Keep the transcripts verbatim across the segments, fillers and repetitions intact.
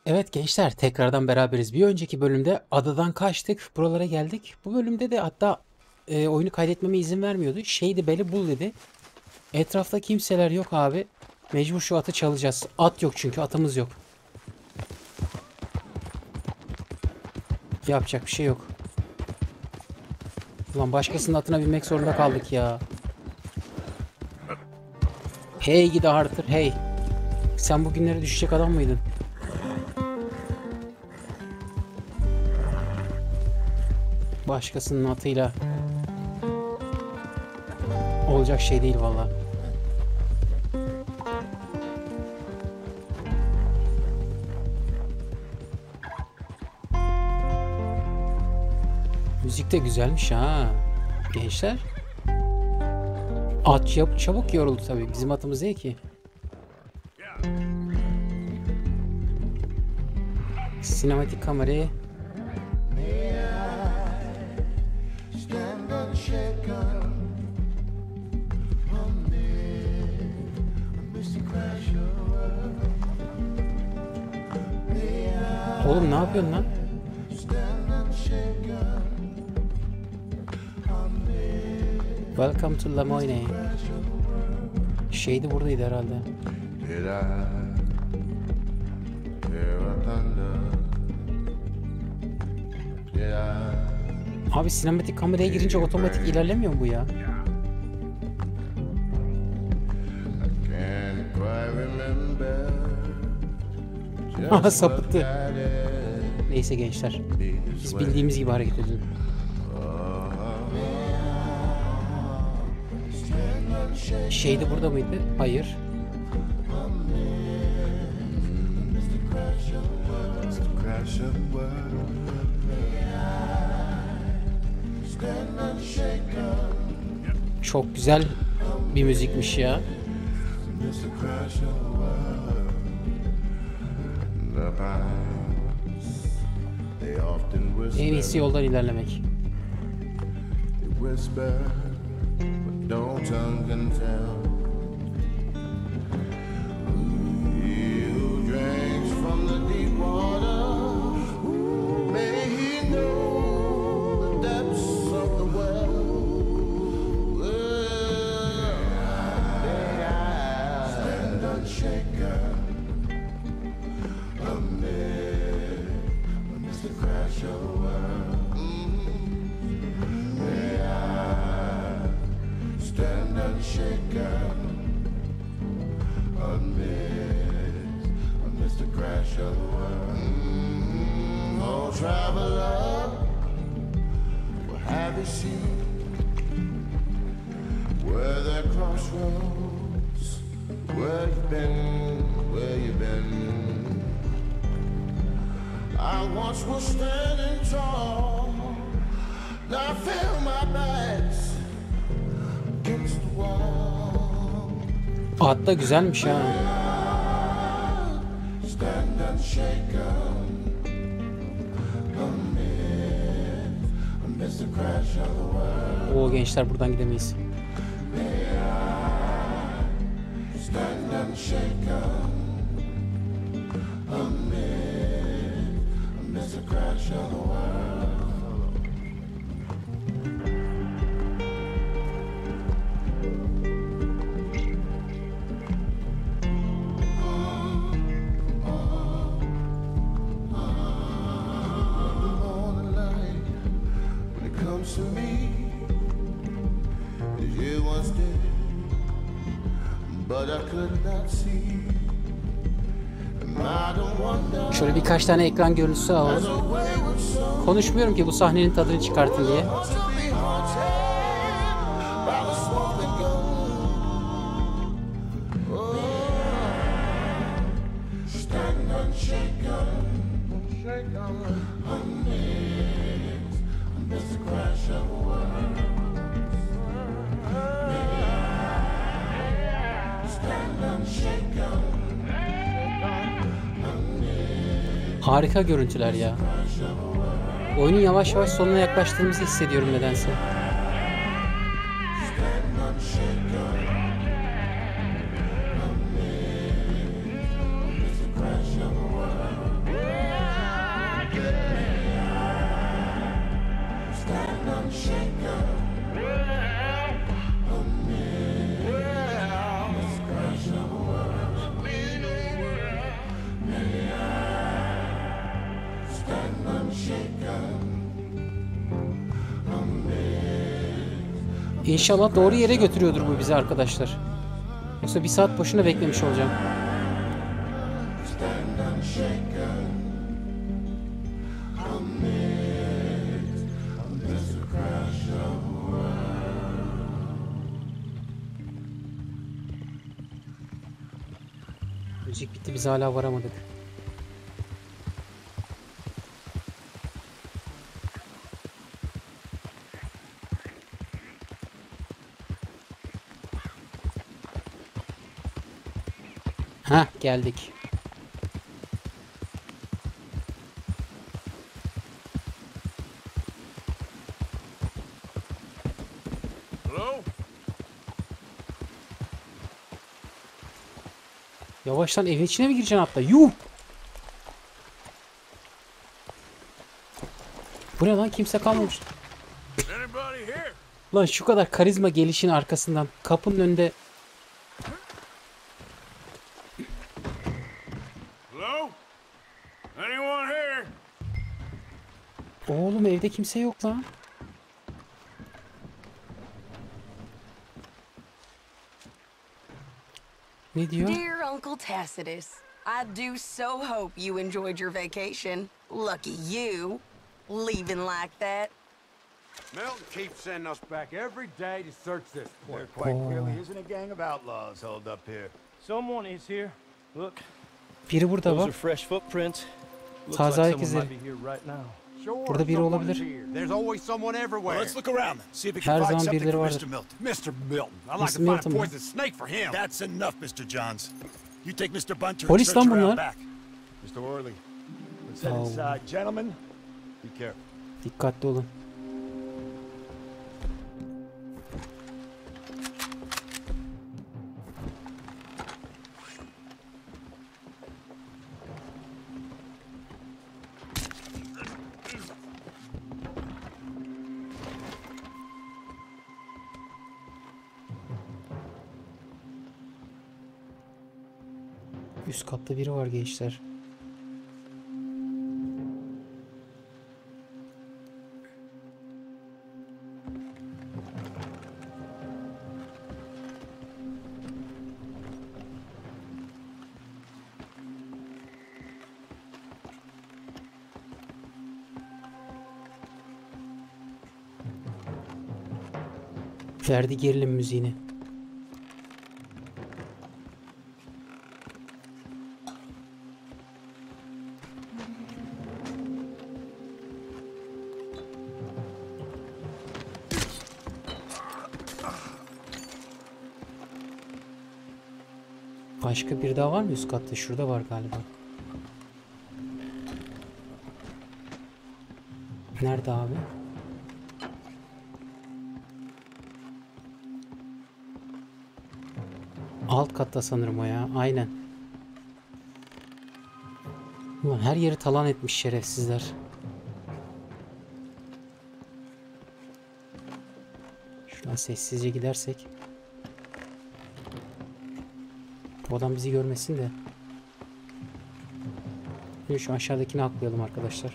Evet gençler, tekrardan beraberiz. Bir önceki bölümde adadan kaçtık. Buralara geldik. Bu bölümde de hatta e, oyunu kaydetmeme izin vermiyordu. Şeydi, beni bul dedi. Etrafta kimseler yok abi. Mecbur şu atı çalacağız. At yok, çünkü atımız yok. Yapacak bir şey yok. Ulan başkasının atına binmek zorunda kaldık ya. Hey gidi Arthur, hey. Sen bugünlere düşecek adam mıydın? Başkasının atıyla olacak şey değil valla. Müzik de güzelmiş ha. Gençler. At çab- çabuk yoruldu tabii. Bizim atımız değil ki. Sinematik kamerayı. Oğlum ne yapıyorsun lan? Welcome to Lemoyne. Şeydi, buradaydı herhalde. Did I hear a thunder? Did I Abi sinematik kameraya girince otomatik ilerlemiyor mu bu ya? can't quite remember Aha, just what sapıttı. that is. Neyse gençler. Biz bildiğimiz gibi hareket edelim. Şeydi, burada mıydı? Hayır. Crash of world. Stand unshaken. Çok güzel bir müzikmiş ya. Just a crash of world. The pines, they often En iyisi whisper. yoldan ilerlemek. They whisper, but no tongue can tell. He who drinks from the deep water, may he know the depths of the well. Well, may I stand unshaken amid, amidst the crash of the world. May I stand unshaken amidst, amidst the crash of the world. Mm, oh, traveler, what have you seen? Where the crossroads, where you been, where you been? I once was standing tall, now I feel my back's against the wall. At da güzelmiş ha. Stand unshaken amid, amidst the crash of the world. Oo gençler, buradan gidemeyiz. Stand unshaken amid, amidst the crash of the world. Morning light, when it comes to me, as you once did, but I could not see. And I don't wonder, Şöyle birkaç tane ekran görüntüsü as alalım. a wayward soul Konuşmuyorum ki bu sahnenin tadını çıkartın diye. wants to be haunted by the smoking gun. Oh, stand unshaken, unshaken amidst, amidst the crash of the world. Stand unshaken Harika görüntüler ya. Oyunun yavaş yavaş sonuna yaklaştığımızı hissediyorum nedense. İnşallah doğru yere götürüyordur bu bizi arkadaşlar. Yoksa bir saat boşuna beklemiş olacağım. Müzik bitti, biz hala varamadık. Hah, geldik. Hello? Yavaştan evin içine mi gireceksin hatta? Yuh! Bu ne lan? Kimse kalmamış. Anybody here? Lan şu kadar karizma gelişin arkasından kapının önünde. Hello? Anyone here? Oğlum evde kimse yok lan. Ne diyor? Dear Uncle Tacitus, I do so hope you enjoyed your vacation. Lucky you, leaving like that. Milton keeps sending us back every day to search this There place. quite Oh. clearly isn't a gang of outlaws holed up here. Someone is here. Look, Biri burada those are bak. fresh footprints. Looks Taze like ayak someone izleri. might be here right now. Sure, Burada biri someone's olabilir. here. There's always someone everywhere. Well, let's look around then. See if we Her can find zaman something birileri for vardır. Mister Milton. Mister Milton. I'd like Mister to find Milton a mı? poison snake for him. That's enough, Mister Johns. You take Mister Bunter and Polis search lan around bunlar. back. Mister Worley. Let's head Oh. inside, gentlemen. Be careful. Dikkatli olun. Üst katta biri var gençler. Verdi gerilim müziğini. Başka bir daha var mı üst katta? Şurada var galiba. Nerede abi? Alt katta sanırım o ya. Aynen. Ulan her yeri talan etmiş şerefsizler. Şuradan sessizce gidersek. Bu adam bizi görmesin de. Şimdi şu aşağıdakini aklayalım arkadaşlar.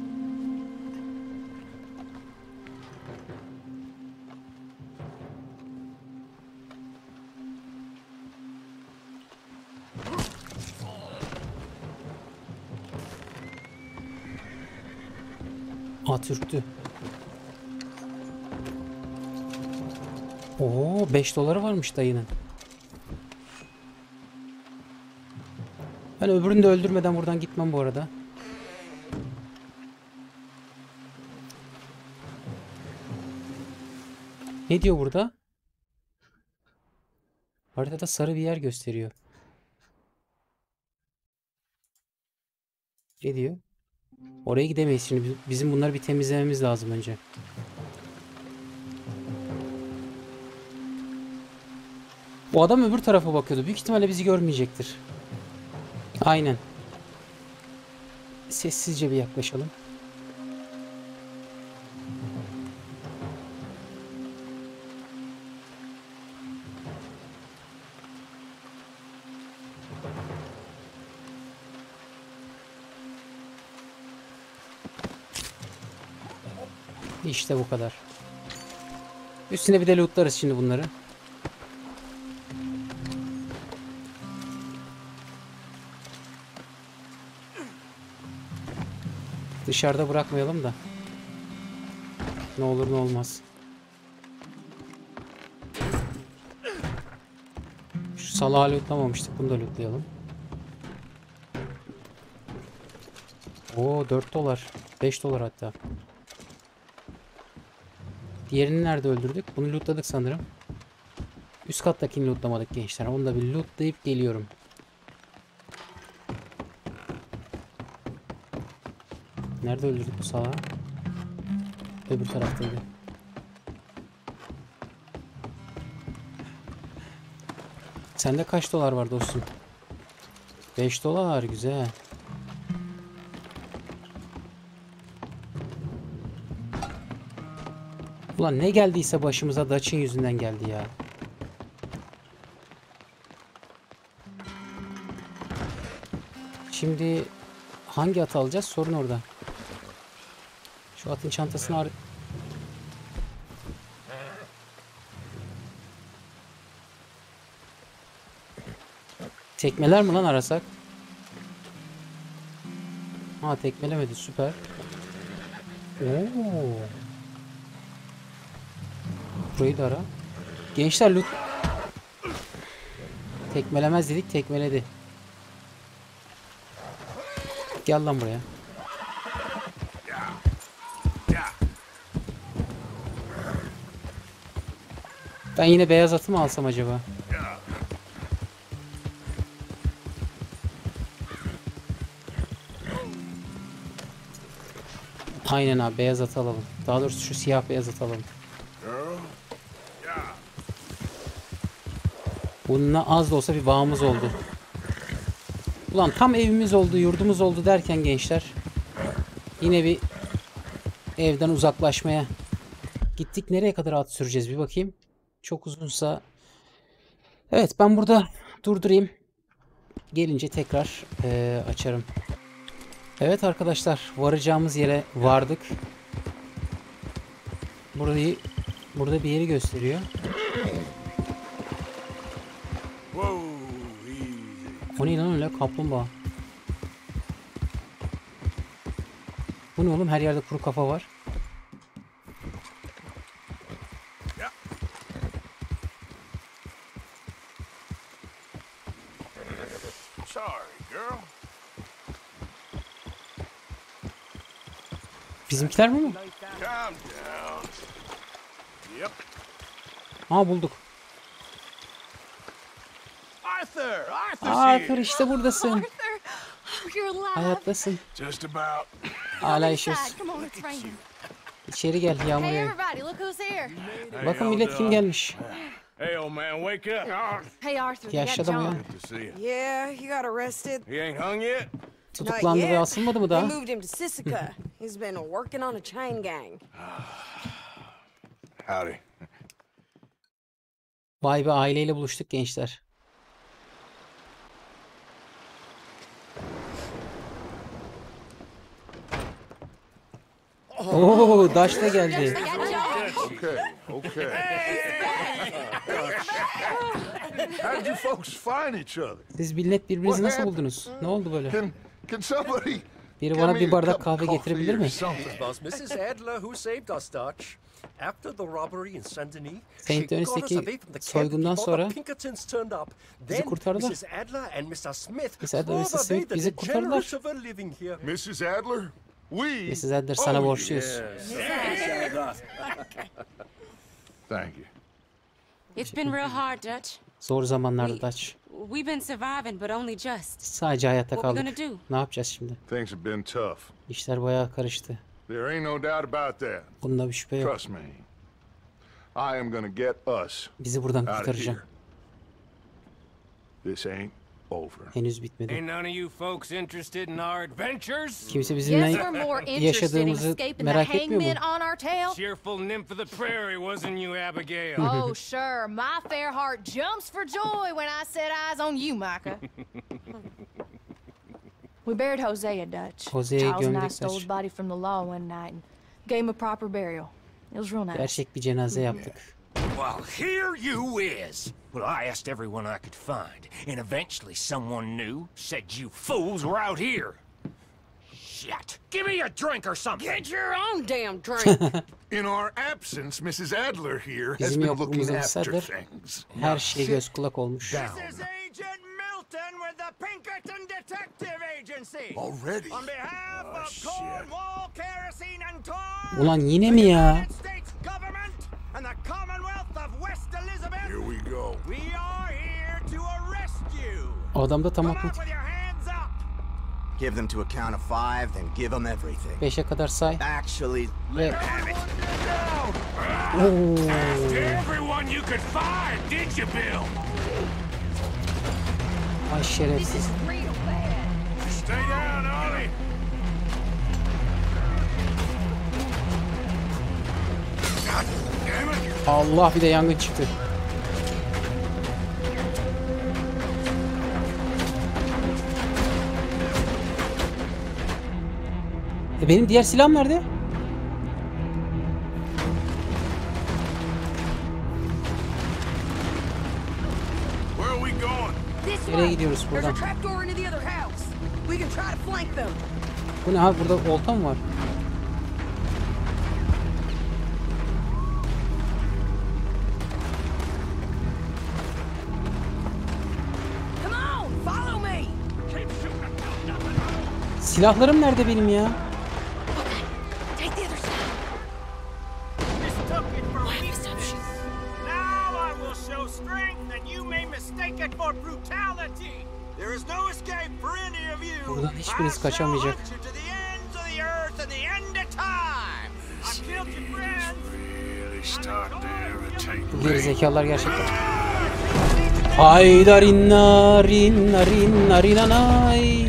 At ürktü. Oo, beş doları varmış dayının. Ben öbürünü de öldürmeden buradan gitmem bu arada. Ne diyor burada? Haritada sarı bir yer gösteriyor. Ne diyor? Oraya gidemeyiz şimdi. Bizim bunları bir temizlememiz lazım önce. Bu adam öbür tarafa bakıyordu. Büyük ihtimalle bizi görmeyecektir. Aynen. Sessizce bir yaklaşalım. İşte bu kadar. Üstüne bir de lootlarız şimdi bunları. Dışarıda bırakmayalım da. Ne olur ne olmaz. Şu salağı lootlamamıştık. Bunu da lootlayalım. Oo dört dolar. beş dolar hatta. Diğerini nerede öldürdük? Bunu lootladık sanırım. Üst kattakini lootlamadık gençler. Onu da bir lootlayıp geliyorum. Nerede öldürdük bu salağı? Öbür taraftaydı. Sende kaç dolar var dostum? beş dolar, güzel. Ulan ne geldiyse başımıza Dutch'ın yüzünden geldi ya. Şimdi hangi atı alacağız? Sorun orada. Şu atın çantasını ar... Tekmeler mi lan arasak? Ha tekmelemedi, süper. Oo. Burayı da ara. Gençler loot. Tekmelemez dedik, tekmeledi. Gel lan buraya. Ben yine beyaz atı mı alsam acaba? Aynen abi, beyaz atı alalım. Daha doğrusu şu siyah beyaz atı alalım. Bununla az da olsa bir bağımız oldu. Ulan tam evimiz oldu, yurdumuz oldu derken gençler, yine bir evden uzaklaşmaya gittik. Nereye kadar at süreceğiz bir bakayım. Çok uzunsa. Evet, ben burada durdurayım. Gelince tekrar ee, açarım. Evet arkadaşlar, varacağımız yere vardık. Burayı, burada bir yeri gösteriyor. O ne lan öyle, kaplumbağa. Bu ne oğlum, her yerde kuru kafa var. Bizimkiler mi mi? Aa, bulduk. Arthur! Arthur's Arthur, here! işte buradasın. Arthur! Oh, you're alive. Hayattasın. Just about. Hala Inside. yaşıyoruz. Come on, it's raining. İçeri gel, yağmur Hey, yağıyor. everybody, look who's here. Bakın millet kim gelmiş. Hey, old man, wake up. Hey, Arthur. you Yaşlı got adam ya. John. Good to see you. Yeah, he got arrested. He ain't hung yet? Tutuklandı Not ve yet. asılmadı mı They daha? moved him to Sisika. He's been working on a chain gang. Howdy. Vay be, aileyle buluştuk gençler. Oo, Daş da geldi. Okay, okay. How did you folks find each other? Siz millet birbirinizi nasıl buldunuz? Ne oldu böyle? Can can somebody Biri give bana me bir a bardak cup of kahve coffee getirebilir or mi? something? was Missus Adler who saved us, Dutch. After the robbery in Saint Denis, Saint she got us Denis'teki away from the camp soygundan before sonra the Pinkertons turned up. bizi Then kurtardılar. Missus Adler and Mister Smith Missus Adler ve drove Missus Smith away the bizi kurtardılar. degenerates who were living here. Missus Adler? We Missus Adler, sana owe you. borçluyuz. Thank you. It's been real hard, Dutch. Zor zamanlarda Daç. We've been surviving, but only just. Sadece hayatta What we kaldık. gonna do? Ne yapacağız şimdi? Things have been tough. İşler bayağı karıştı. There ain't no doubt about that. Bunda bir şüphe yok. Trust me. I am gonna get us Bizi buradan out of kurtaracağım. here. This ain't over. Henüz bitmedi. Ain't none of you folks interested in our adventures? Kimse Guess bizimle we're more interested in yaşadığımızı escaping the merak etmiyor mu? hangmen on our tail. Cheerful nymph of the prairie, wasn't you, Abigail? Oh, sure. My fair heart jumps for joy when I set eyes on you, Micah. We buried Hosea, Dutch. Hosea'yı Charles and I gömdük, stole Dutch. his body from the law one night and Gave him a proper burial. It was real nice. Gerçek bir cenaze yaptık. Well, here you is. Well, I asked everyone I could find, and eventually someone new said you fools were out here. Shit. Give me a drink or something. Get your own damn drink. In our absence, Missus Adler here has Bizim been looking yokluğumuzda after Sadler things. her şeye göz kulak olmuş. Down. This is Agent Milton with the Pinkerton Detective Agency. Already? On behalf of Cornwall Kerosene and Tar, Ulan yine mi ya? United States government and the Commonwealth of West Elizabeth, Here we go. we are here to arrest you. Adamda tam Come aklı. out with your hands up. Give them to a count of five, then give them everything. Beşe kadar say. Actually, Ve... After everyone you could find, did you, Bill? Ay şerefsiz. Stay down, Ollie. God damn it. Allah, bir de yangın çıktı. E benim diğer silahım nerede? Where are we going? This Nereye way. gidiyoruz There's a buradan? trapdoor into the other house. We can try to flank them. Bu ne abi, burada olta mı var? Come on, follow me. Silahlarım nerede benim ya? Take the other side. Mistook it for weakness. Now I will show strength, and you may mistake it for brutality. There is no escape for any of you. Buradan hiçbiriniz kaçamayacak. I shall hunt you to the ends of the earth and the end of time. I killed your friends. Really starting to irritate Bu gerizekalılar gerçekten. Haydarinna rinna rinna rinanay.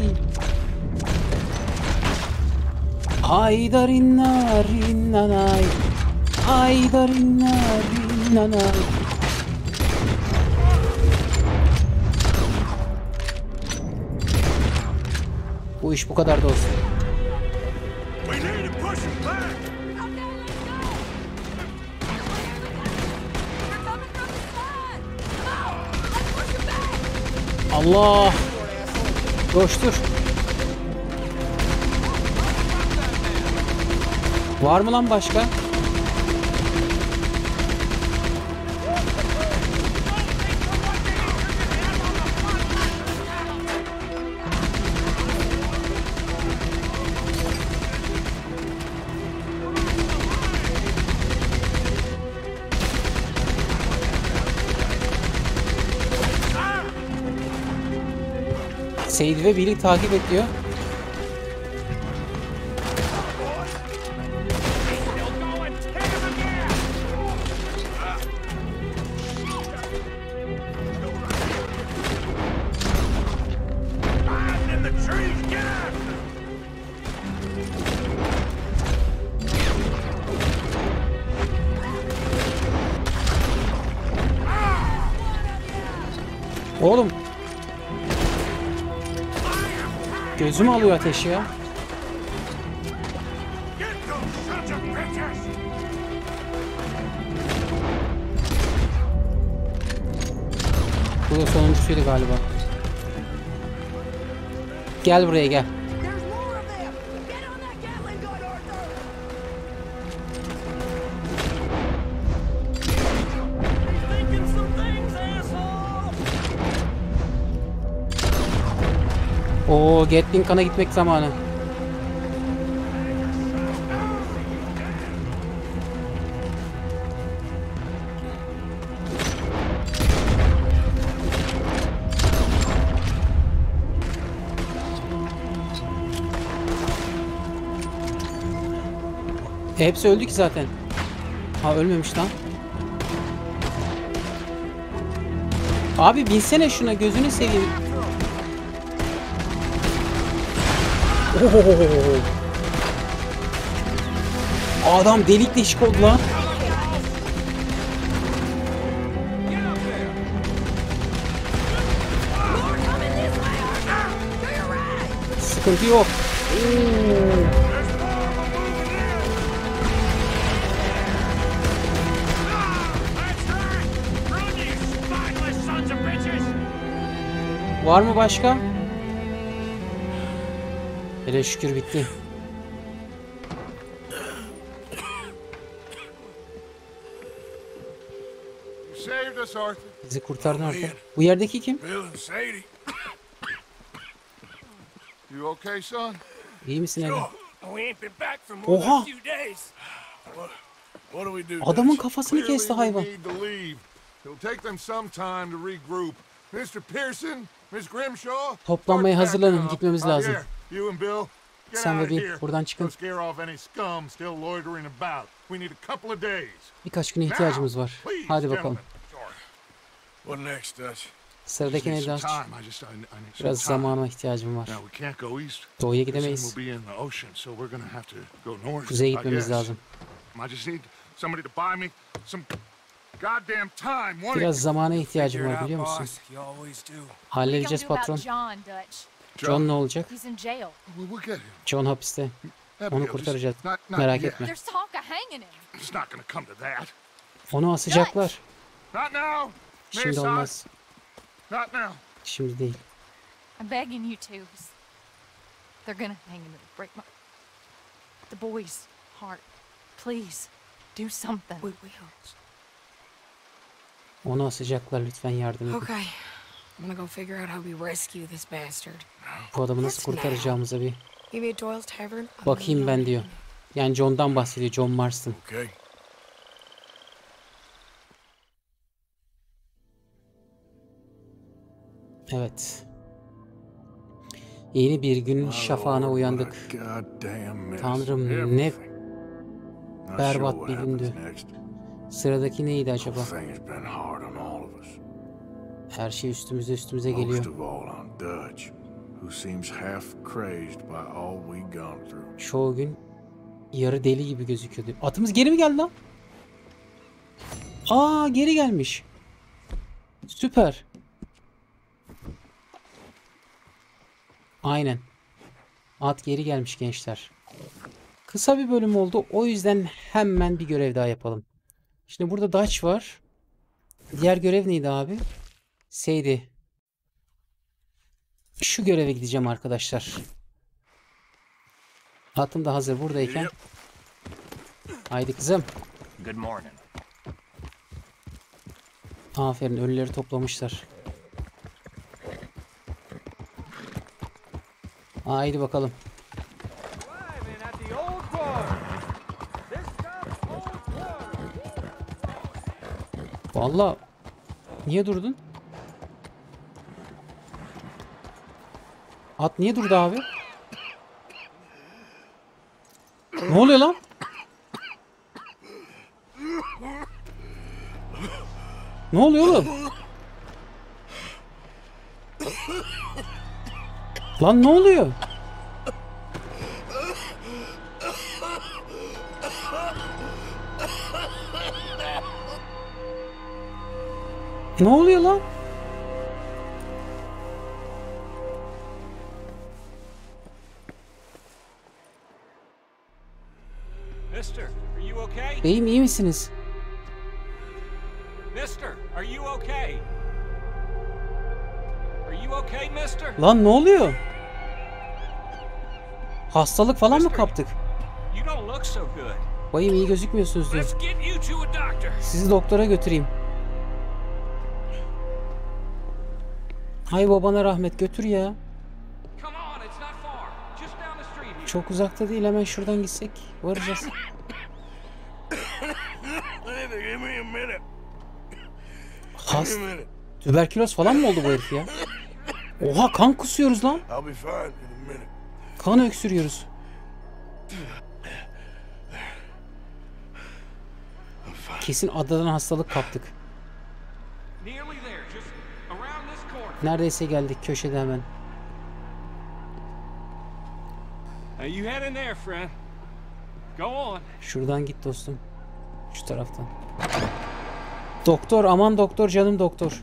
Haydarinna rinnanay. Haydarinna rinnanay. Bu iş bu kadar da olsun. We need to push him back. Allah! Coştur. Var mı lan başka? Seydi ve Billy takip ediyor. Oğlum. Gözüm alıyor ateşi ya. Bu da sonuncusuydu galiba. Gel buraya gel. There's more of them. Get on that Gatling gun, Arthur. Thinking some things, asshole. Oo, Gatling kana gitmek zamanı. E, hepsi öldü ki zaten. Ha, ölmemiş lan. Abi binsene şuna, gözünü seveyim. Ohohoho. Adam delik deşik oldu lan. Sıkıntı yok. Oo. Var mı başka? Hele şükür bitti. You saved us, Arthur. Bizi kurtardın Arthur. Bu yerdeki kim? Bill and Sadie. You okay, son? İyi misin evlat? We ain't been back for more than Oha! a few days. What do we do? Adamın Dutch? kafasını Clearly kesti we hayvan. need to leave. It'll take them some time to regroup. mister Pearson, Miss Grimshaw. Toplanmaya start hazırlanın, packing up. gitmemiz Uh, lazım. here, you and Bill, get Sen out ve of Bill, here. buradan çıkın. Go scare off any scum still loitering about. We need a couple of days. Birkaç güne ihtiyacımız var. Please, Hadi bakalım. gentlemen. What next, Dutch? Sıradaki Need neydi some Aç? time. I just- I- I need some Biraz time. zamana ihtiyacım var. Now, we can't go east. Doğuya Pearson gidemeyiz. will be in the ocean, so we're gonna have to go north. Kuzeye I gitmemiz guess. lazım. I just need somebody to buy me some goddamn time. One Biraz zamana ihtiyacım var biliyor musun? You always do. Halledeceğiz patron. John, Dutch? John ne olacak? He's in jail. We'll we'll get him. John hapiste. Abigail, Onu just kurtaracağız. not- not Merak yet. etme. There's talk of hanging him. It's not gonna come to that. Onu asacaklar. Not now. Şimdi Mesa. olmaz. Not now. Şimdi değil. I'm begging you to. They're gonna hang him. It'll break my... The boy's heart. Please, do something. We will. Onu asacaklar, lütfen yardım edin. Okay. I'm gonna go figure out how we rescue this bastard. Bu adamı nasıl kurtaracağımıza bir Maybe at Doyle's Tavern. bakayım ben diyor. Yani John'dan bahsediyor, John Marston. Okay. Evet. Yeni bir gün şafağına uyandık. Tanrım ne berbat bir gündü. Sıradaki neydi acaba? Her şey üstümüze üstümüze geliyor. Çoğu gün yarı deli gibi gözüküyordu. Atımız geri mi geldi lan? Aa, geri gelmiş. Süper. Aynen. At geri gelmiş gençler. Kısa bir bölüm oldu. O yüzden hemen bir görev daha yapalım. Şimdi burada Dutch var. Diğer görev neydi abi? Sadie. Şu göreve gideceğim arkadaşlar. Atım da hazır buradayken. Haydi kızım. Good morning. Aferin, ölüleri toplamışlar. Haydi bakalım. Vallahi niye durdun? At niye durdu abi? Ne oluyor lan? Ne oluyor oğlum? Lan ne oluyor? Ne oluyor lan? Mister, are you okay? Beyim iyi misiniz? Mister, are you okay? Are you okay, mister? Lan ne oluyor? Hastalık falan mı kaptık? You don't look so good. Bayım iyi gözükmüyorsunuz diyor. Let's get you to a doctor. Sizi doktora götüreyim. Hay babana rahmet, götür ya. Come on, it's not far. Just down the street here. Çok uzakta değil, hemen şuradan gitsek varacağız. Give me a minute. Hast tüberküloz falan mı oldu bu herif ya? Oha, kan kusuyoruz lan. I'll be fine in a minute. Kan öksürüyoruz. Kesin adadan hastalık kaptık. Nearly there. Just around this corner. Neredeyse geldik, köşede hemen. Now you head in there, friend. Go on. Şuradan git dostum. Şu taraftan. Doktor, aman doktor, canım doktor.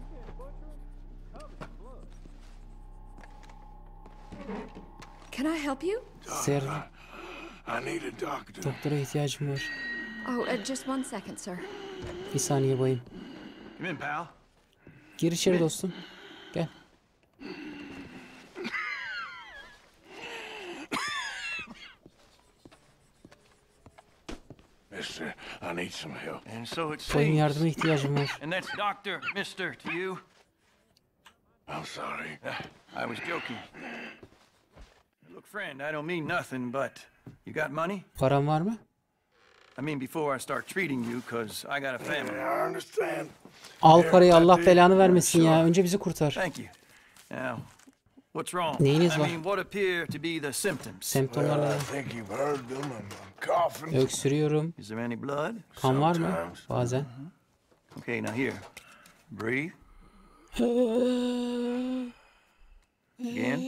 Can I help you? Ser, I need a doctor. doktora ihtiyacım var. Oh, uh, just one second, sir. Bir saniye bayım. Come in, pal. Gir içeri dostum. Gel. Mister, I need some help. And so it Benim seems. yardıma ihtiyacım var. And that's Doctor Mister to you. I'm sorry. I was joking. Look, friend, I don't mean nothing, but you got money? Param var mı? I mean, before I start treating you, cause I got a family. I understand. Al parayı, Allah belanı vermesin ya. Önce bizi kurtar. Thank you. Now, what's wrong? Neyiniz I var? mean, what appear to be the symptoms? Semptomlarla. I think you've heard them. I'm, I'm coughing. Öksürüyorum. Is there any blood? Kan var mı? Bazen. Okay, now here. Breathe. Again.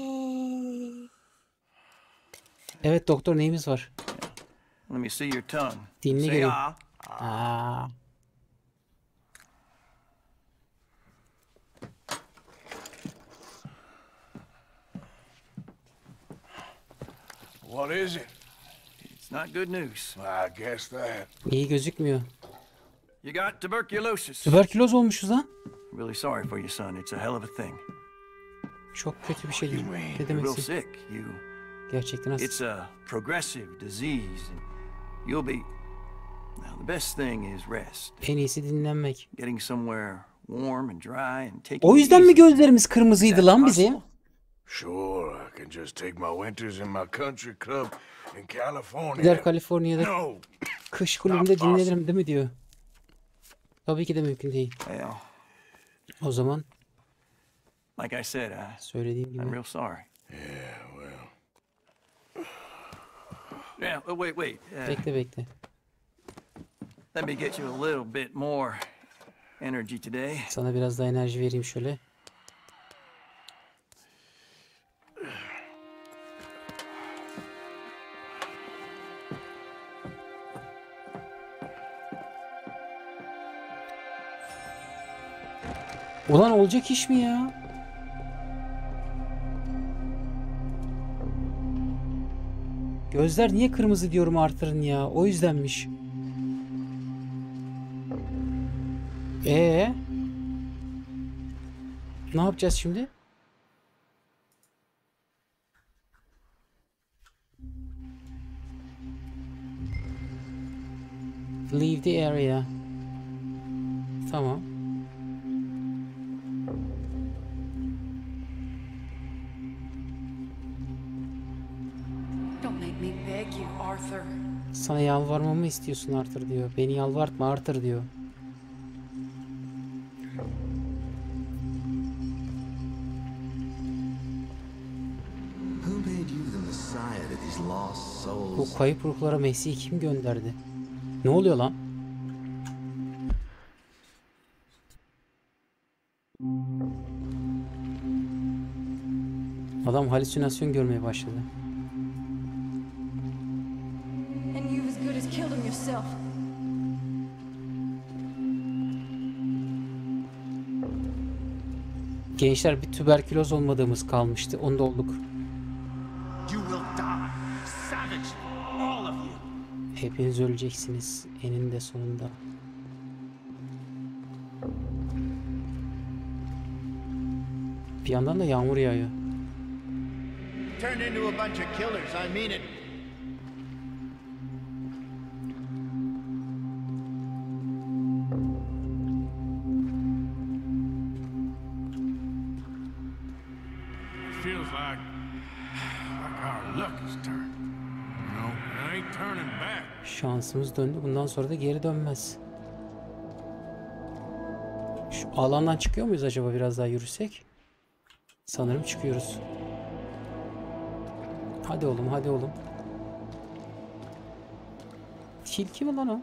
Evet doktor, neyimiz var? Let me see your tongue. Dinle Say göreyim. ah. Aa. What is it? It's not good news. I guess that. İyi gözükmüyor. You got tuberculosis. Tüberküloz olmuşuz lan. Really sorry for your son. It's a hell of a thing. Çok kötü bir şey değil. Ne You're real demeksin? sick. You. Gerçekten hasta. It's a progressive disease, and you'll be. Now, the best thing is rest. En iyisi dinlenmek. Getting somewhere warm and dry and taking. O it yüzden mi easy. gözlerimiz kırmızıydı lan bizim? Sure, I can just take my winters in my country club in California. Gider Kaliforniya'da No. kış kulübünde dinlenirim değil mi diyor. Tabii ki de mümkün değil. Well, O zaman like I said, I, söylediğim I'm gibi. real sorry. Yeah, well. Yeah, oh, wait, wait. Uh, Bekle bekle. let me get you a little bit more energy today. Sana biraz daha enerji vereyim şöyle. Ulan olacak iş mi ya? Gözler niye kırmızı diyorum artırın ya? O yüzdenmiş. Ee? Ne yapacağız şimdi? Leave the area. Tamam. Don't make me beg you, Arthur. Sana yalvarmamı istiyorsun Arthur diyor. Beni yalvartma Arthur diyor. Who made you the messiah to these lost souls? Bu kayıp ruhlara Mesih'i kim gönderdi? Ne oluyor lan? Adam halüsinasyon görmeye başladı. And you've as good as killed him yourself. Gençler, bir tüberküloz olmadığımız kalmıştı. Onu da olduk. You will die savagely, all of you. Hepiniz öleceksiniz eninde sonunda. Bir yandan da yağmur yağıyor. Turned into a bunch of killers, I mean it. It feels like, like our luck has turned. You know, I ain't turning back. Şansımız döndü. Bundan sonra da geri dönmez. Şu alandan çıkıyor muyuz acaba biraz daha yürüsek? Sanırım çıkıyoruz. Hadi oğlum, hadi oğlum. Tilki mi lan o?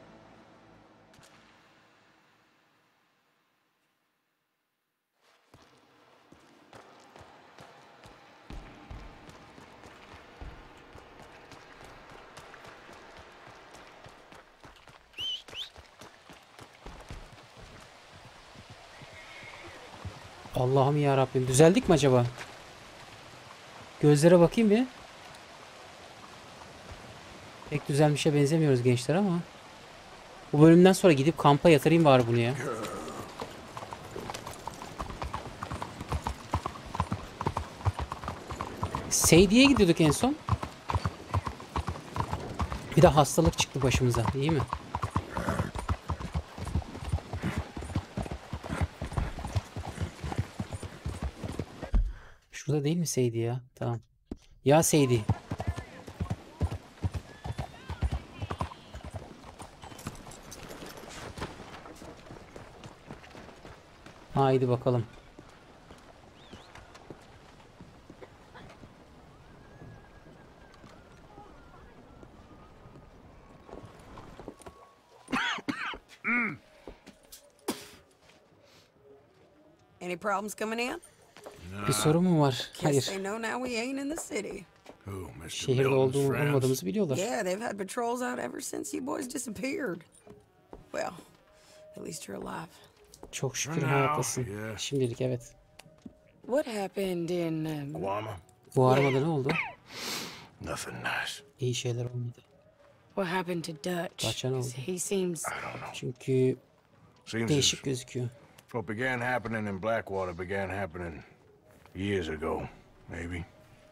Allah'ım ya Rabbim, düzeldik mi acaba? Gözlere bakayım bir. Pek düzelmişe benzemiyoruz gençler ama. Bu bölümden sonra gidip kampa yatırayım bari bunu ya. Sadie'ye gidiyorduk en son. Bir de hastalık çıktı başımıza, iyi mi? Şurada değil mi Seydi ya? Tamam. Ya Seydi. Haydi bakalım. Any problems coming in? Bir sorun mu var? Guess Hayır. they know now we ain't in the city. Şehirde olduğumu olmadığımızı biliyorlar. Yeah, they've had patrols out ever since you boys disappeared. Well, at least you're alive. Çok şükür hayattasın. Şimdilik evet. What happened in um, Guama? Bu arabada ne oldu? Nothing nice. İyi şeyler olmadı. What happened to Dutch? Dutch'a ne oldu? He seems Çünkü Seems değişik as gözüküyor. what began happening in Blackwater began happening years ago, maybe.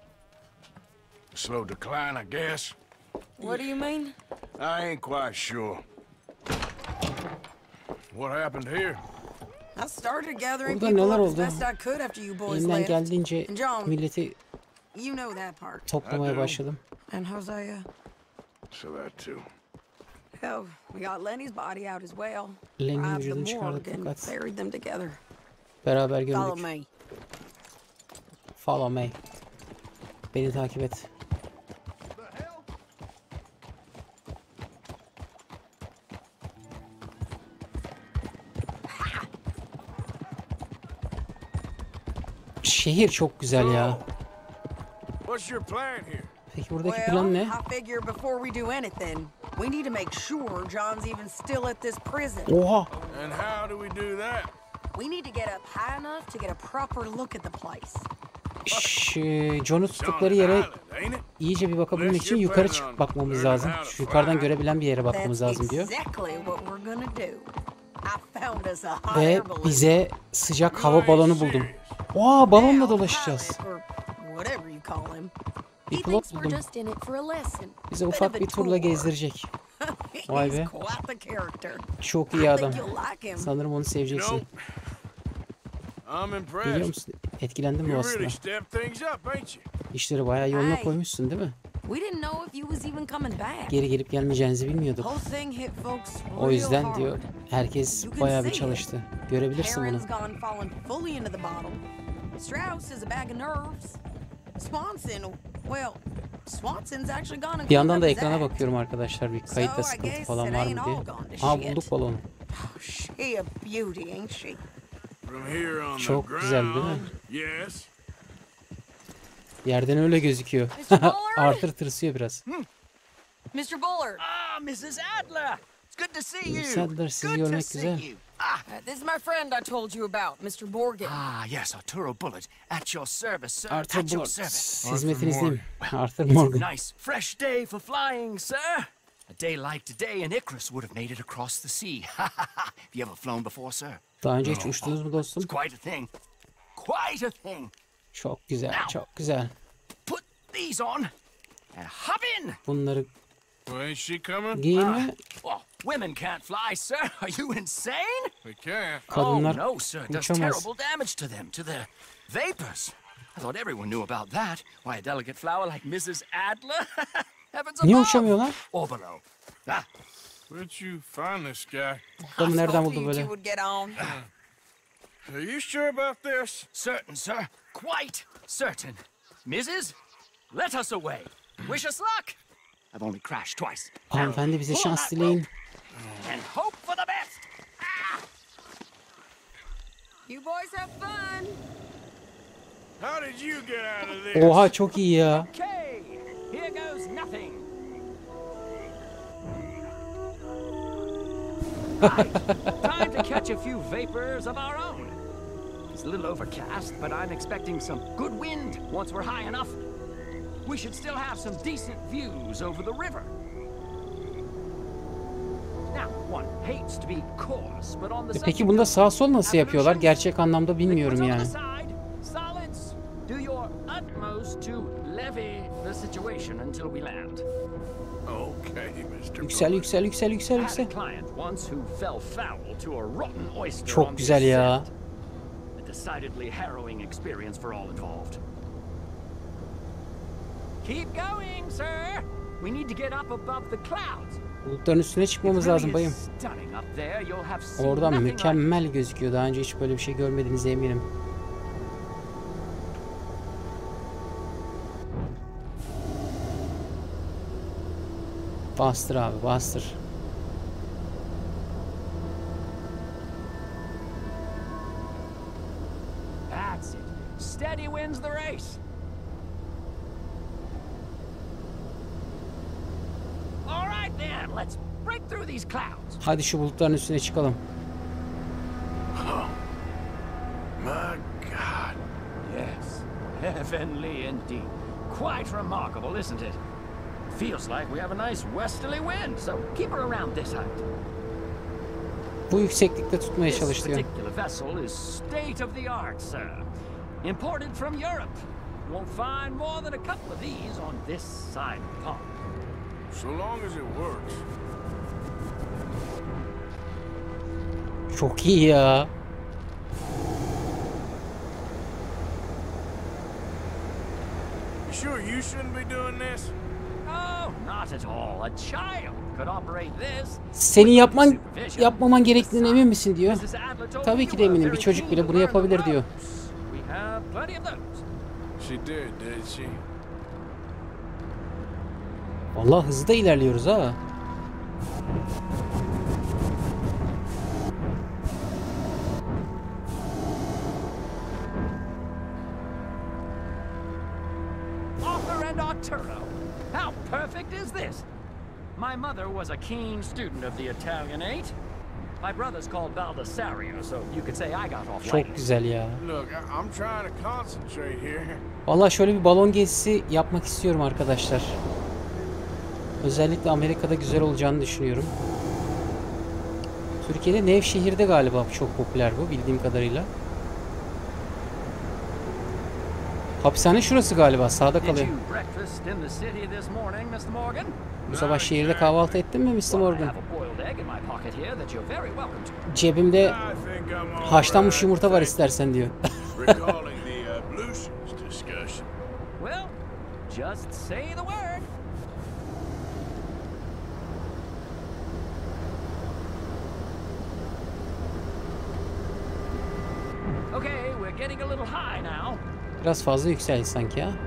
Slow decline, I guess. What do you mean? I ain't quite sure. What happened here? I started gathering Burada people neler up as oldu? best I could after you boys Elimden left. geldiğince And John, milleti you know that part. toplamaya I do. başladım. And Hosea. So that too. Hell, we got Lenny's body out as well. Lenny'nin Robbed vücudunu the çıkardık morgue and fakat buried them together. beraber Follow gömdük. me. Follow me. Beni takip et. Şehir çok güzel ya. What's your plan here? Peki buradaki Well, plan ne? I figure before we do anything, we need to make sure John's even still at this prison. Oha! And how do we do that? We need to get up high enough to get a proper look at the place. Şu John'u tuttukları yere iyice bir bakabilmek için yukarı çıkıp bakmamız lazım. Şu yukarıdan görebilen bir yere bakmamız That's lazım diyor. exactly what we're gonna do. I found us a hot Ve air balloon. bize sıcak hava balonu buldum. Oha, balonla dolaşacağız. Or whatever you call him. Bir He pilot thinks we're buldum. just in it for a lesson. Bize Bit ufak of a bir turla tour. gezdirecek. Vay be. He's quite the character. Çok I iyi adam. think you'll like him. Sanırım onu seveceksin. I'm Biliyor impressed. musun? Etkilendin mi You aslında? really stepped things up, ain't you? İşleri bayağı yoluna Hey. koymuşsun değil mi? We didn't know if you was even coming back. Geri gelip gelmeyeceğinizi bilmiyorduk. Whole thing hit folks O real yüzden hard. diyor herkes You can bayağı bir see it. çalıştı. Görebilirsin bunu. Heron's gone falling fully into the bottle. Strauss is a bag of nerves. Swanson, well, Swanson's actually gone and Bir yandan da cleaned up his ekrana act. bakıyorum arkadaşlar, bir kayıtta So I sıkıntı guess falan it var ain't mı all diye. gone to Aa, shit. bulduk balonu. She a beauty, ain't she? From here on Çok the güzel değil mi? ground, yes. Yerden öyle gözüküyor. mister Bullard? Arthur tırsıyor biraz. Mister Bullard. Ah, Missus Adler. It's good to see you. Miss Adler, sizi Good görmek to see güzel. you. Ah, Uh, this is my friend I told you about, Mister Morgan. ah, yes, Arturo Bullitt. At your service, sir. Arthur At your Bullard. service. Hizmetinizdeyim. Arthur It's Morgan. a nice, fresh day for flying, sir. A day like today, and Icarus would have made it across the sea. Have you ever flown before, sir? Daha önce hiç uçtunuz mu dostum? It's quite a thing. Quite a thing. Çok güzel, çok güzel. Put these on and hop in. Bunları Well, ain't she coming? giyme. Oh, women can't fly, sir. Are you insane? We can. Kadınlar oh, no, sir. It does uçamaz. terrible damage to them, to their vapors. I thought everyone knew about that. Why, a delicate flower like Missus Adler? Heavens Niye above. uçamıyorlar? Or below. Ah, Where'd you find this guy? Adamı nereden buldu You two böyle? would get on. Are you sure about this? certain, sir. Quite certain. Missus, let us away. Wish us luck. I've only crashed twice. Hanımefendi bize Pull şans that dileyin. rope And hope for the best. You boys have fun. How did you get out of this? Oha, çok iyi ya. Okay, here goes nothing. Time to catch a few vapors of our own. It's a little overcast, but I'm expecting some good wind once we're high enough. We should still have some decent views over the river. Now, one hates to be coarse, but on the E peki bunda sağ sol nasıl yapıyorlar? Gerçek anlamda bilmiyorum yani. Solids, do your utmost to levy the situation and until we land. Okay, mister Yüksel yüksel yüksel yüksel Had a yüksel. client once who fell foul to a rotten oyster Çok on the güzel ya. set. A decidedly harrowing experience for all involved. Keep going, sir. We need to get up above the clouds. Bulutların üstüne çıkmamız lazım bayım. Stunning up there. You'll have seen Oradan nothing like mükemmel gözüküyor. Daha önce hiç böyle bir şey görmediğinize eminim. Bastır abi, bastır. That's it. Steady wins the race. All right then, let's break through these clouds. Hadi şu bulutların üstüne çıkalım. My God. Yes, heavenly indeed. Quite remarkable, isn't it? Feels like we have a nice westerly wind, so keep her around this height. Bu yükseklikte tutmaya This çalış diyor. particular vessel is state of the art, sir. Imported from Europe. Won't find more than a couple of these on this side of the pond. So long as it works. Çok iyi ya. You sure you shouldn't be doing this? Oh, not at all. A child could operate this. Senin yapman yapmaman gerektiğine emin misin diyor. Tabii ki de eminim. Bir çocuk bile bunu yapabilir diyor. We have plenty of those. She did, did she? Vallahi hızlı da ilerliyoruz ha. Arthur and Arturo. How perfect is this? My mother was a keen student of the Italian eight. My brother's called Baldessario, so you could say I got off Çok lightly. güzel ya. Look, I- I'm trying to concentrate here. Vallahi şöyle bir balon gezisi yapmak istiyorum arkadaşlar. Özellikle Amerika'da güzel olacağını düşünüyorum. Türkiye'de Nevşehir'de galiba çok popüler bu bildiğim kadarıyla. Hapishane şurası galiba. Sağda Did kalıyor. you breakfast in the city this morning, Mister Morgan? Bu sabah şehirde kahvaltı ettin mi mister Well, I Morgan? have a boiled egg in my pocket here that you're very welcome to. Cebimde I think I'm all haşlanmış right, yumurta var thank istersen diyor. you. Recalling the ablutions discussion. Well, just say the word. Okay, we're getting a little high now. Biraz fazla yükseldi sanki ya.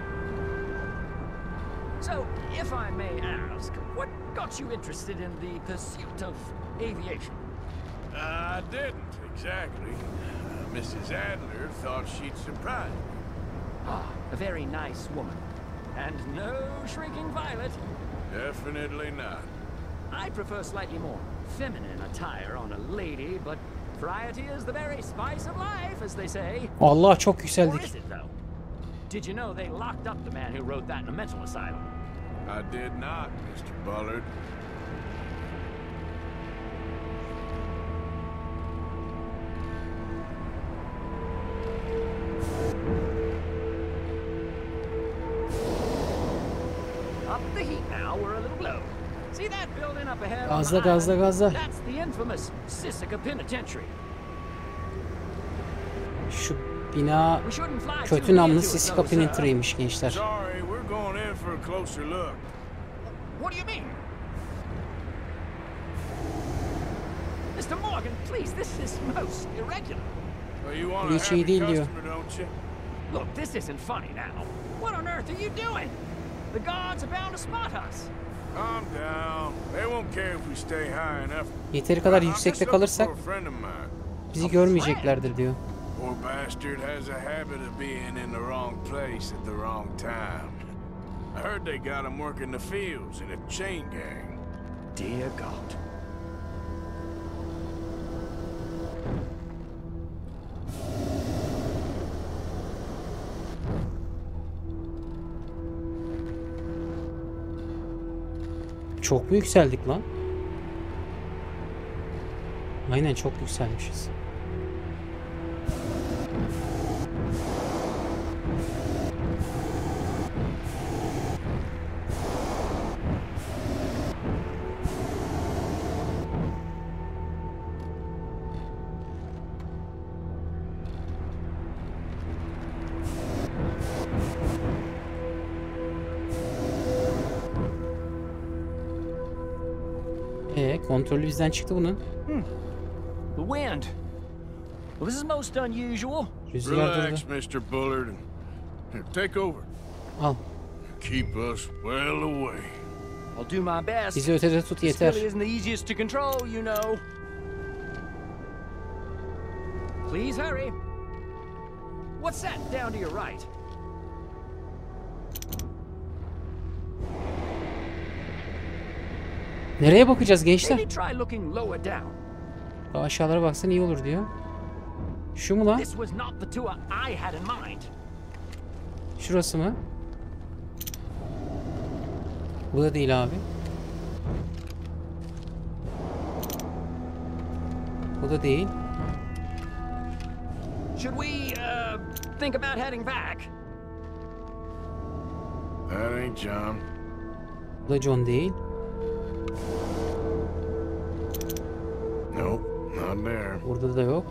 So, if I may ask, what got you interested in the pursuit of aviation? I didn't, exactly. Uh, Missus Adler thought she'd surprise me. Ah, a very nice woman. And no shrinking violet. Definitely not. I prefer slightly more feminine attire on a lady, but variety is the very spice of life, as they say. Allah çok Or yükseldik. is it, though? Did you know they locked up the man who wrote that in a mental asylum? I did not, Mister Bullard. Up the heat now, we're a little low. See that building up ahead? on Gazla the gazla highway? gazla. That's the infamous Sisika Penitentiary. Şu bina We shouldn't fly too kötü near namlı to it, Sisika though, sir. Penitentiary'miş gençler. Sorry, we're going in for a closer look. What do you mean? Mister Morgan, please, this is most irregular. Well, you want Bu a hiç iyi happy değil diyor. customer, don't you? Look, this isn't funny now. What on earth are you doing? The guards are bound to spot us. Calm down. They won't care if we stay high enough. Yeteri kadar I'm yüksekte just looking kalırsak for a friend of mine. bizi görmeyeceklerdir diyor. Poor bastard has a habit of being in the wrong place at the wrong time. I heard they got him working the fields in a chain gang. Dear God. Çok mu yükseldik lan? Aynen çok yükselmişiz. Ee, kontrolü bizden çıktı bunun. Hmm. The wind. Well, this is most unusual. Rüzgar Relax, durdu. Mister Bullard. Here, take over. Al. Keep us well away. I'll do my best. Bizi ötede tut This yeter. really isn't the easiest to control, you know. Please hurry. What's that down to your right? Nereye bakacağız gençler? Maybe try looking lower down. Daha aşağılara baksan iyi olur diyor. Şu mu lan? This was not the tour I had in mind. Şurası mı? Bu da değil abi. Bu da değil. Should we uh think about heading back? That ain't John. Bu da John değil. Nope, not there. Burada da yok.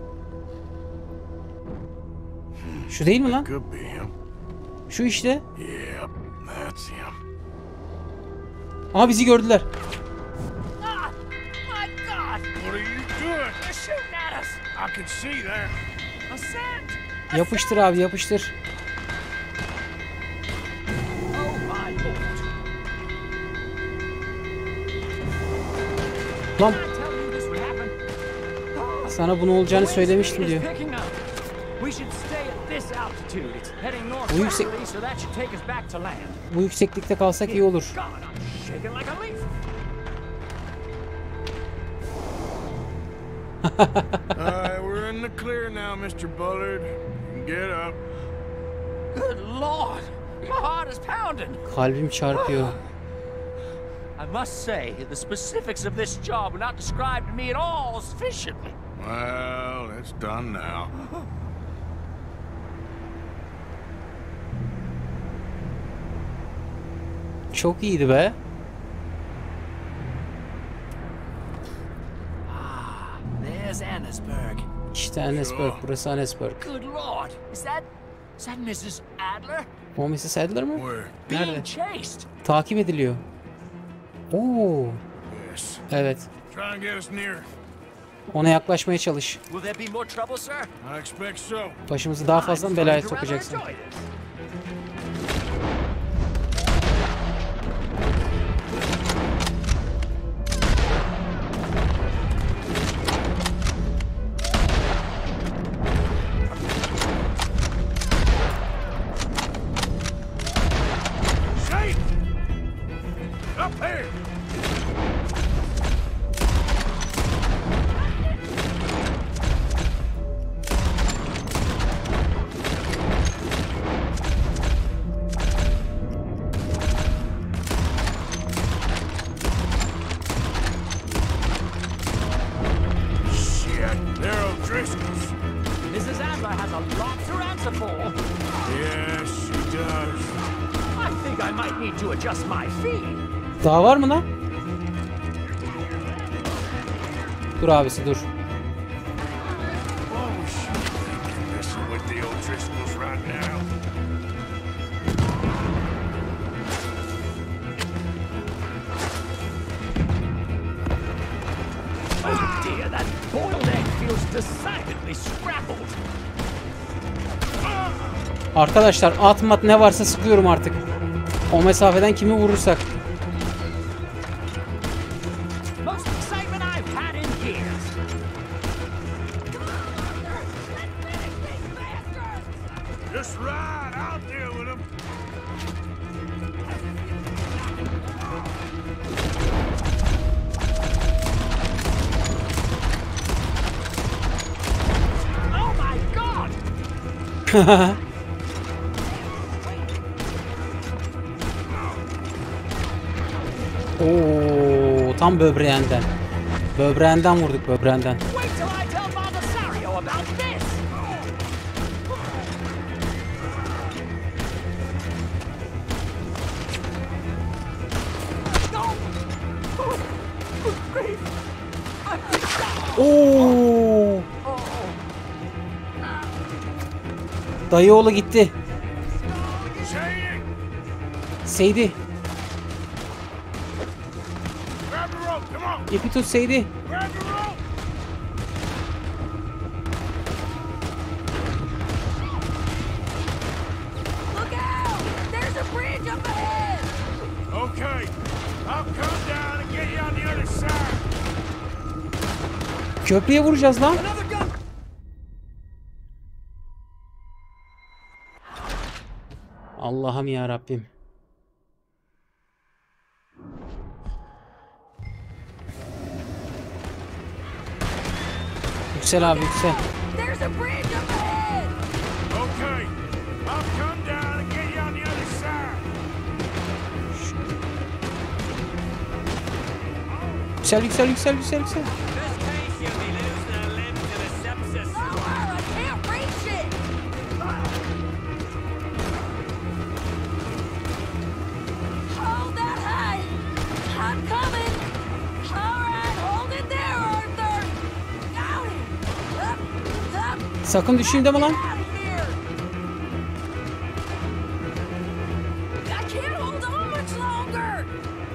Şu değil mi lan? Could be him. Şu işte. Yep, that's him. Aa, bizi gördüler. Ah! My God! What are you doing? They're shooting at us! I can see there. Ascent! Yapıştır abi, yapıştır. Oh my Lord! Lan I tell you this would happen. sana bunu olacağını söylemiştim diyor. We should stay at this altitude. It's heading north Bu yüksek- southerly, so that should take us back to land. Bu yükseklikte kalsak iyi olur. God, I'm shaking like a leaf. Alright, we're in the clear now, Mister Bullard. Get up. Good Lord, my heart is pounding. Kalbim çarpıyor. I must say, the specifics of this job were not described to me at all sufficiently. Well, it's done now. Çok iyiydi be. There's Annesburg. İşte Annesburg. Burası Annesburg. Good Lord, is that is that Missus Adler? O missus Adler mı? Where? Nerede? Being chased. Takip ediliyor. Oo. Yes. Evet. Try and get us near. Ona yaklaşmaya çalış. Will there be more trouble, sir? I expect so. Başımızı daha fazla mı belaya sokacaksın? Enjoy this. Safe! Up here! Shit, they're O'Driscoll's. Missus Adler has a lot to answer for. Yes, she does. I think I might need to adjust my fee. Daha var mı lan? Dur abisi dur. Oh, shit. Messing with the O'Driscolls right now. Oh dear, that boiled egg feels decidedly scrappled. Arkadaşlar at mat ne varsa sıkıyorum artık. O mesafeden kimi vurursak. Most excitement I've had in years. Just ride, I'll deal with them. Oh my God! Oo, tam böbreğinden. Böbreğinden vurduk, böbreğinden. Wait till I tell Baldasario about this! No! Oh, good grief! Oo! Dayıoğlu gitti. Seydi. Grab the rope, İpi tutsaydı. Look out! There's a bridge up ahead! Okay, I'll come down and get you on the other side. Köprüye vuracağız lan. Allah'ım ya Rabbim. Yüksel abi yüksel. There's a bridge up ahead! Okay, I'll come down and get you on the other side. Yüksel yüksel yüksel yüksel yüksel. Lower! I can't reach it! Hold that high! I'm coming! Alright, hold it there, Arthur! Got it! Up, up! Sakın düşeyim deme lan. Out of here! I can't hold on much longer!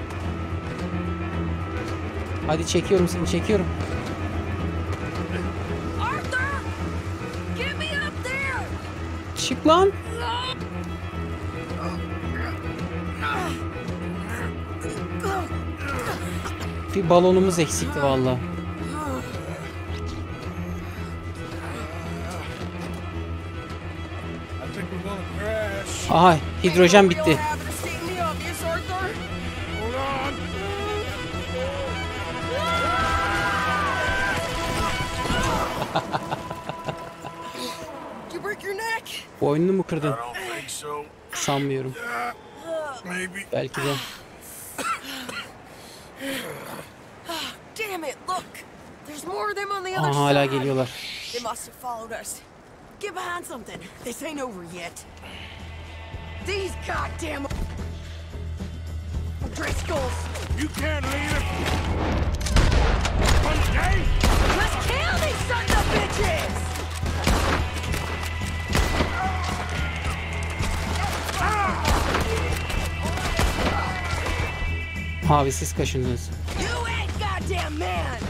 Hadi çekiyorum seni çekiyorum. Arthur! Get me up there! Çık lan. Bir balonumuz eksikti vallahi. Aha hidrojen bitti. Happen to see me up, yes, Arthur? Hold on. Did you break your neck? Boynunu mu kırdın? I don't think so. Sanmıyorum. Maybe. Belki de. Damn it, look! There's more of them on the other Aha hala side. geliyorlar. They must have followed us. Get behind something. This ain't over yet. These goddamn Driscolls! You can't leave it. One day. Let's kill these sons of bitches! Abi siz kaşındınız. You ain't goddamn man!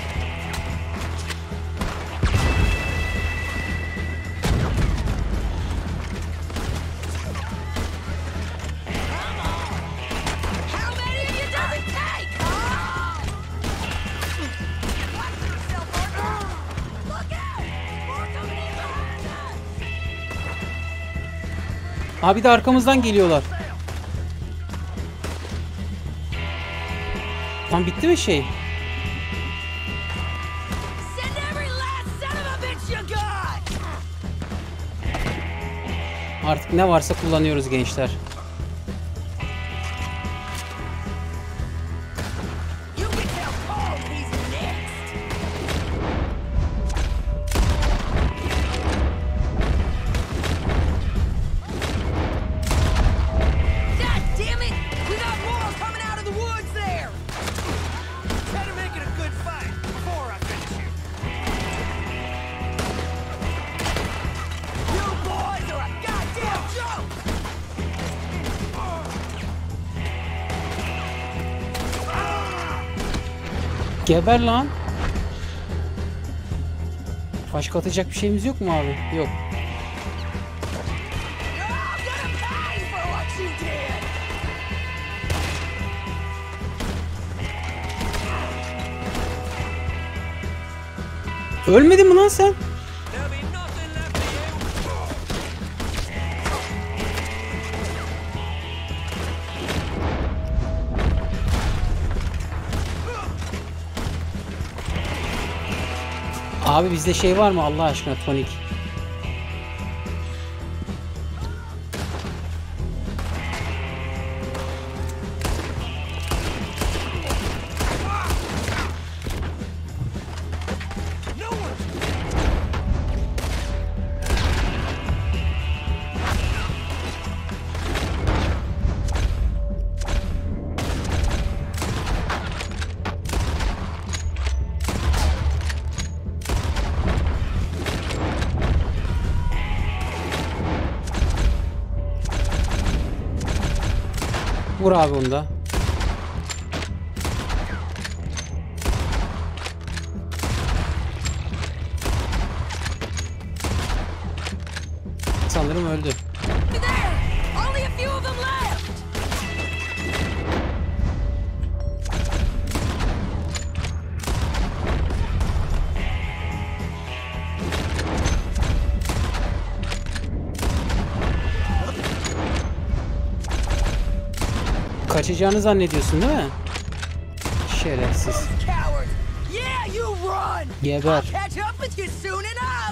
How many of you does it take? Watch yourself, Arthur! Look out! More coming in behind us! Abi de arkamızdan geliyorlar. Tam bitti mi şey? Send every last son of a bitch you got! Artık ne varsa kullanıyoruz gençler. You can tell Paul he's next! God damn it! We got more coming out of the woods there! Try to make it a good fight before I finish you. You boys are a goddamn joke! Geber lan. Başka atacak bir şeyimiz yok mu abi? Yok. You're all gonna pay for what you did! Ölmedin mi lan sen? There'll be nothing left of you. Abi bizde şey var mı Allah aşkına tonik? Vur abi onu da. sanırım öldü. Only a few of them left. Kaçacağını zannediyorsun değil mi? Şerefsiz. Coward! Yeah, you run! Geber. I'll catch up with you soon enough!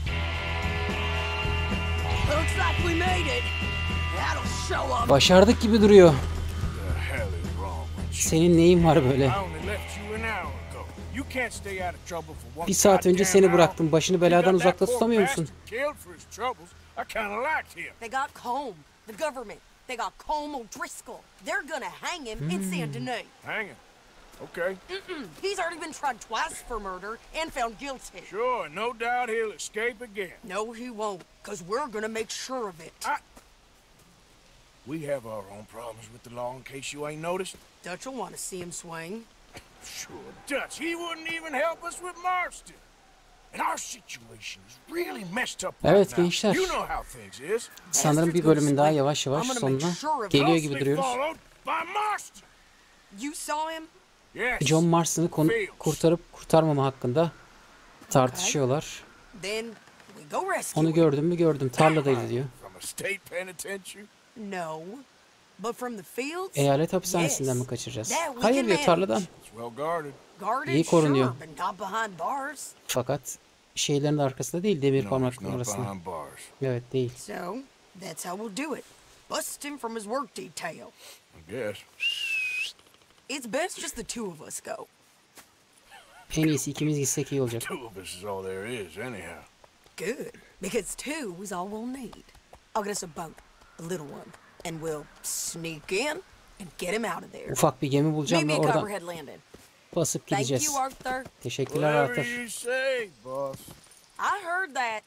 Looks like we made it. That'll show 'em. Başardık gibi duruyor. The hell is wrong with you? Senin neyin var böyle? I only left you an hour ago. You can't stay out of trouble for one Bir saat önce goddamn seni hour. bıraktım. Başını beladan You got that uzakta poor tutamıyor musun? bastard killed for his troubles. I kinda liked him. They got Colm, the government. They got Colm O'Driscoll. They're gonna hang him in Saint Denis. Hanging. Okay. Mm-mm. He's already been tried twice for murder and found guilty. Sure, no doubt he'll escape again. No, he won't, because we're gonna make sure of it. I... We have our own problems with the law in case you ain't noticed. Dutch will want to see him swing. Sure, Dutch, he wouldn't even help us with Marston. And our situation is really messed up right Evet now. gençler. You know how things is. Sanırım bir bölümün daha yavaş yavaş sonuna geliyor gibi duruyoruz. Followed by Marston. You saw him? Yes. John Marston'ı konu kurtarıp kurtarmama hakkında tartışıyorlar. Then we go rescue Onu him. gördüm mü gördüm. Tarladaydı diyor. From a state penitentiary? No. But from the fields? Eyalet hapishanesinden Yes. mi kaçıracağız? That we Hayır can diyor, manage. tarladan. It's well guarded. Guarded, İyi korunuyor. sure, but not behind bars. Fakat şeylerin de arkasında değil, demir No, it's parmaklıkların not arasında. behind bars. Evet değil. So, that's how we'll do it. Bust him from his work detail. I guess. It's best just the two of us go. En iyisi ikimiz gitsek iyi olacak. Two of us is all there is, anyhow. Good, because two is all we'll need. I'll get us a boat, a little one, and we'll sneak in and get him out of there. Ufak bir gemi bulacağım Meet ve me at oradan Copperhead Landing. basıp Thank gideceğiz. you, Arthur. Teşekkürler Whatever Arthur. you say, boss. I heard that.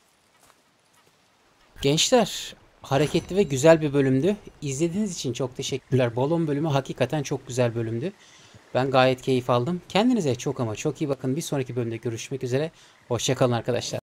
Gençler, hareketli ve güzel bir bölümdü. İzlediğiniz için çok teşekkürler. Balon bölümü hakikaten çok güzel bölümdü. Ben gayet keyif aldım. Kendinize çok ama çok iyi bakın. Bir sonraki bölümde görüşmek üzere. Hoşça kalın arkadaşlar.